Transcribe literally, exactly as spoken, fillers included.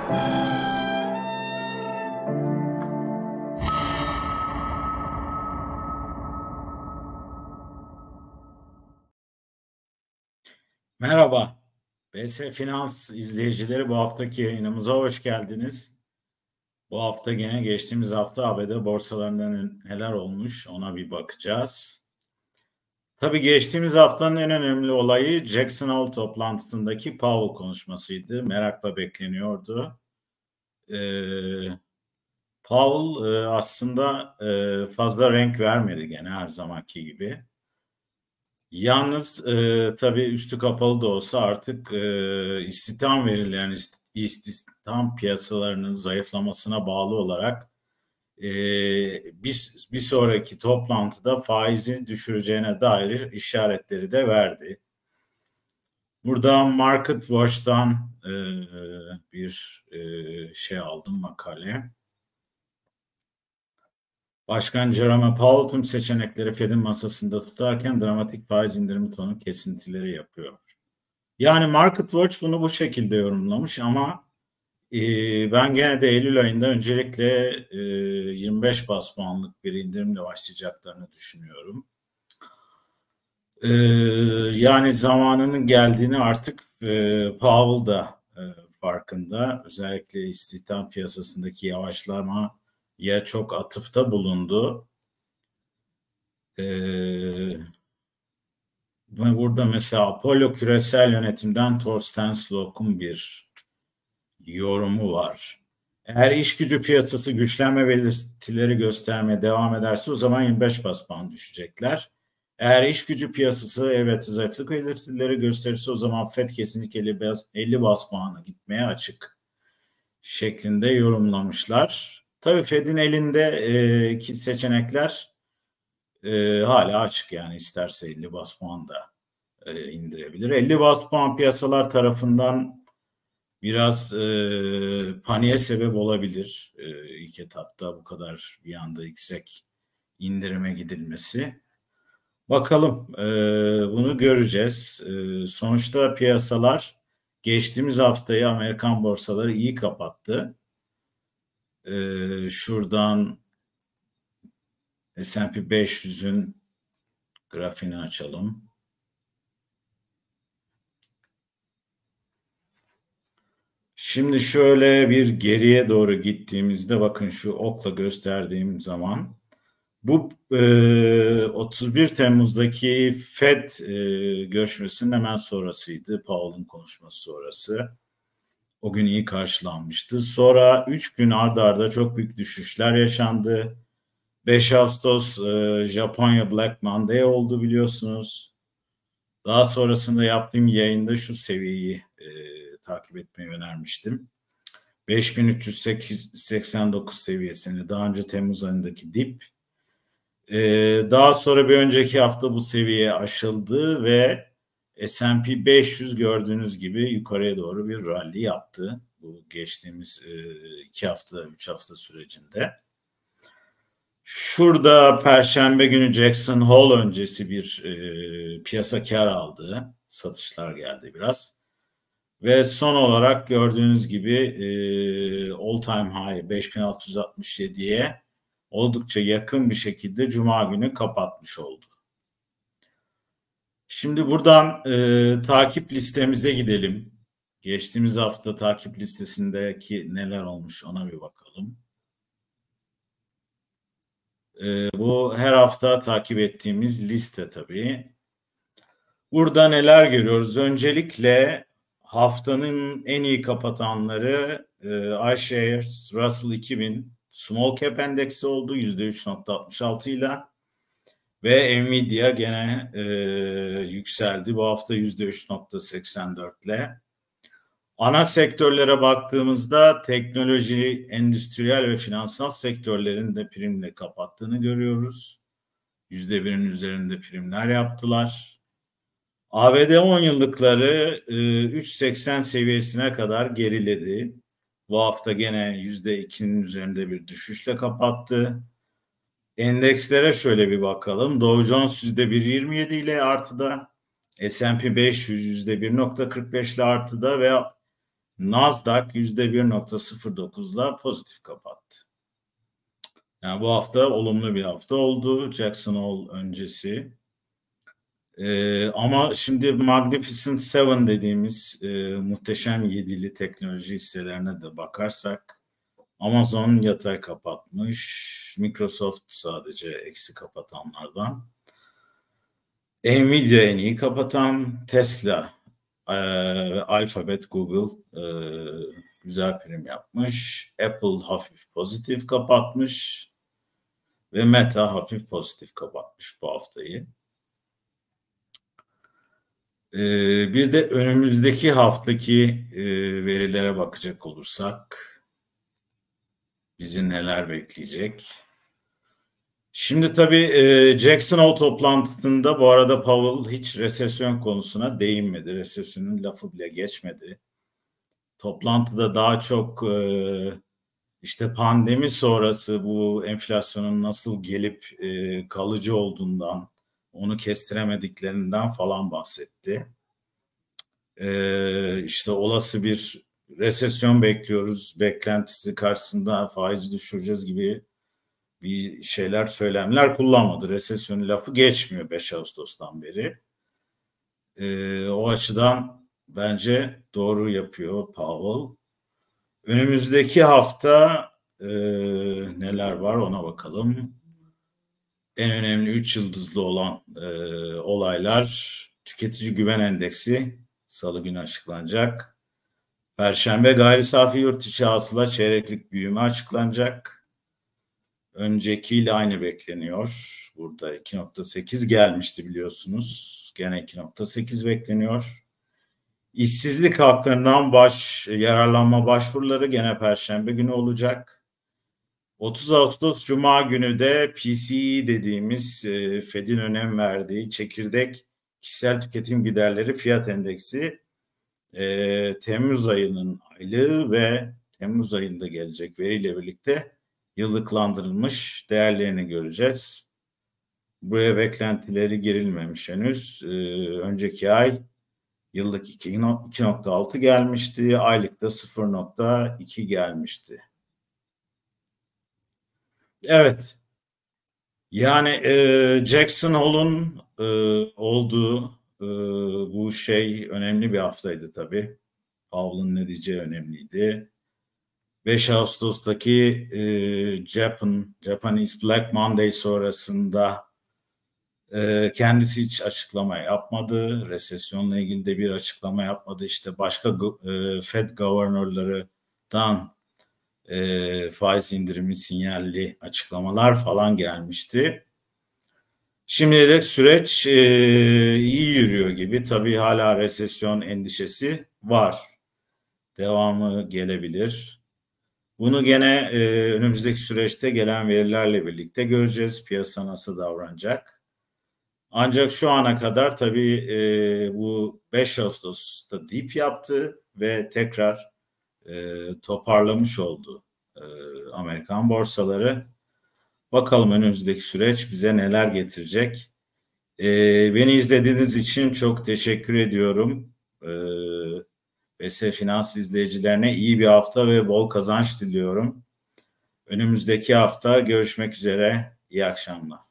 Merhaba, B S Finans izleyicileri, bu haftaki yayınımıza hoş geldiniz. Bu hafta gene geçtiğimiz hafta A B D borsalarında neler olmuş ona bir bakacağız. Tabii geçtiğimiz haftanın en önemli olayı Jackson Hole toplantısındaki Powell konuşmasıydı. Merakla bekleniyordu. Ee, Powell e, aslında e, fazla renk vermedi gene her zamanki gibi. Yalnız e, tabii üstü kapalı da olsa artık e, istihdam verilerinin, istihdam piyasalarının zayıflamasına bağlı olarak e, bir, bir sonraki toplantıda faizi düşüreceğine dair işaretleri de verdi. Burada Market Watch'tan e, bir e, şey aldım, makale. Başkan Jerome Powell tüm seçenekleri Fed'in masasında tutarken dramatik faiz indirimi tonu kesintileri yapıyor. Yani Market Watch bunu bu şekilde yorumlamış ama e, ben gene de Eylül ayında öncelikle e, yirmi beş bas puanlık bir indirimle başlayacaklarını düşünüyorum. E, Yani zamanının geldiğini artık e, Powell da e, farkında. Özellikle istihdam piyasasındaki yavaşlamaya çok atıfta bulundu. Ee, Burada mesela Apollo Küresel Yönetim'den Thorsten Slok'un bir yorumu var. Eğer iş gücü piyasası güçlenme belirtileri göstermeye devam ederse o zaman yirmi beş bas puan düşecekler. Eğer iş gücü piyasası evet zayıflık belirtileri gösterirse o zaman Fed kesinlikle elli bas puana gitmeye açık şeklinde yorumlamışlar. Tabii Fed'in elinde e, iki seçenekler e, hala açık, yani isterse elli bas puan da e, indirebilir. elli bas puan piyasalar tarafından biraz e, paniğe sebep olabilir. E, ilk etapta bu kadar bir anda yüksek indirime gidilmesi. Bakalım, e, bunu göreceğiz. E, sonuçta piyasalar geçtiğimiz haftayı Amerikan borsaları iyi kapattı. E, şuradan S and P beş yüzün grafiğini açalım. Şimdi şöyle bir geriye doğru gittiğimizde bakın şu okla gösterdiğim zaman bu e, otuz bir Temmuz'daki Fed e, görüşmesinin hemen sonrasıydı. Powell'ın konuşması sonrası. O gün iyi karşılanmıştı. Sonra üç gün arda arda çok büyük düşüşler yaşandı. beş Ağustos e, Japonya Black Monday oldu biliyorsunuz. Daha sonrasında yaptığım yayında şu seviyeyi e, takip etmeyi önermiştim. beş bin üç yüz seksen dokuz seviyesini, daha önce Temmuz ayındaki dip. Ee, daha sonra bir önceki hafta bu seviye aşıldı ve S and P beş yüz gördüğünüz gibi yukarıya doğru bir rally yaptı. Bu geçtiğimiz e, iki hafta, üç hafta sürecinde. Şurada Perşembe günü Jackson Hole öncesi bir e, piyasa kar aldı. Satışlar geldi biraz. Ve son olarak gördüğünüz gibi e, all time high beş bin altı yüz altmış yediye oldukça yakın bir şekilde Cuma günü kapatmış oldu. Şimdi buradan e, takip listemize gidelim. Geçtiğimiz hafta takip listesindeki neler olmuş ona bir bakalım. E, bu her hafta takip ettiğimiz liste tabii. Burada neler görüyoruz? Öncelikle haftanın en iyi kapatanları e, iShares Russell iki bin Small Cap Endeksi oldu yüzde üç nokta altmış altı ile ve Nvidia gene e, yükseldi bu hafta yüzde üç nokta seksen dört ile. Ana sektörlere baktığımızda teknoloji, endüstriyel ve finansal sektörlerin de primle kapattığını görüyoruz. yüzde birin üzerinde primler yaptılar. A B D on yıllıkları üç virgül seksen seviyesine kadar geriledi. Bu hafta gene yüzde ikinin üzerinde bir düşüşle kapattı. Endekslere şöyle bir bakalım. Dow Jones yüzde bir virgül yirmi yedi ile artıda, S and P beş yüz yüzde bir nokta kırk beş ile artıda ve Nasdaq yüzde bir nokta sıfır dokuzla pozitif kapattı. Yani bu hafta olumlu bir hafta oldu Jackson Hole öncesi. Ee, ama şimdi Magnificent Seven dediğimiz e, muhteşem yedili teknoloji hisselerine de bakarsak Amazon yatay kapatmış, Microsoft sadece eksi kapatanlardan. Nvidia en iyi kapatan, Tesla, e, Alphabet, Google e, güzel prim yapmış, Apple hafif pozitif kapatmış ve Meta hafif pozitif kapatmış bu haftayı. Ee, bir de önümüzdeki haftaki e, verilere bakacak olursak bizi neler bekleyecek? Şimdi tabii e, Jackson Hole toplantısında bu arada Powell hiç resesyon konusuna değinmedi. Resesyonun lafı bile geçmedi. Toplantıda daha çok e, işte pandemi sonrası bu enflasyonun nasıl gelip e, kalıcı olduğundan, onu kestiremediklerinden falan bahsetti. Ee, işte olası bir resesyon bekliyoruz. Beklentisi karşısında faiz düşüreceğiz gibi bir şeyler, söylemler kullanmadı. Resesyon lafı geçmiyor beş Ağustos'tan beri. Ee, o açıdan bence doğru yapıyor Powell. Önümüzdeki hafta e, neler var ona bakalım. En önemli üç yıldızlı olan e, olaylar tüketici güven endeksi Salı günü açıklanacak. Perşembe gayri safi yurt içi hasıla çeyreklik büyüme açıklanacak. Öncekiyle aynı bekleniyor. Burada iki nokta sekiz gelmişti biliyorsunuz. Gene iki nokta sekiz bekleniyor. İşsizlik haklarından baş, yararlanma başvuruları gene Perşembe günü olacak. otuz Ağustos Cuma günü de P C E dediğimiz e, Fed'in önem verdiği çekirdek kişisel tüketim giderleri fiyat endeksi e, Temmuz ayının aylığı ve Temmuz ayında gelecek veriyle birlikte yıllıklandırılmış değerlerini göreceğiz. Buraya beklentileri girilmemiş henüz. E, önceki ay yıllık iki nokta altı gelmişti, aylıkta sıfır nokta iki gelmişti. Evet. Yani e, Jackson Hole'un e, olduğu e, bu şey önemli bir haftaydı tabii. Powell'ın ne diyeceği önemliydi. beş Ağustos'taki e, Japan, Japanese Black Monday sonrasında e, kendisi hiç açıklama yapmadı. Resesyonla ilgili de bir açıklama yapmadı. İşte başka e, Fed guvernörlerinden e, faiz indirimi sinyalli açıklamalar falan gelmişti. Şimdilik süreç e, iyi yürüyor gibi. Tabii hala resesyon endişesi var. Devamı gelebilir. Bunu gene e, önümüzdeki süreçte gelen verilerle birlikte göreceğiz. Piyasa nasıl davranacak. Ancak şu ana kadar tabii e, bu beş Ağustos'ta dip yaptı ve tekrar e, toparlamış oldu e, Amerikan borsaları. Bakalım önümüzdeki süreç bize neler getirecek. Ee, beni izlediğiniz için çok teşekkür ediyorum. Ee, V S Finans izleyicilerine iyi bir hafta ve bol kazanç diliyorum. Önümüzdeki hafta görüşmek üzere. İyi akşamlar.